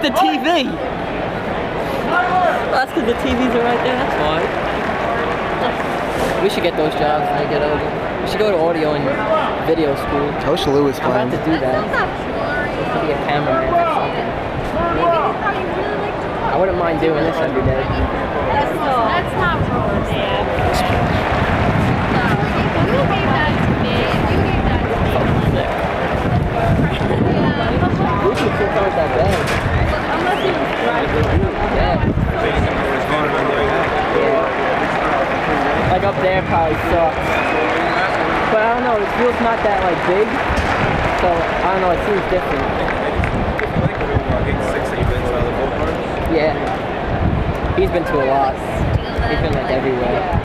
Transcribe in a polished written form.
the TV! That's because the TVs are right there, that's why. We should get those jobs when we get older. We should go to audio and video school. Coach Lou is I'm fine. about to do that. Be a cameraman or something. I wouldn't mind doing this every day. That's not wrong, man. You gave that to me. You gave that to me. We should sit down with that bag. Yeah. Like up there probably sucks. But I don't know, the field's not that like big. So I don't know, it seems different. Yeah. He's been to a lot. He's been like everywhere.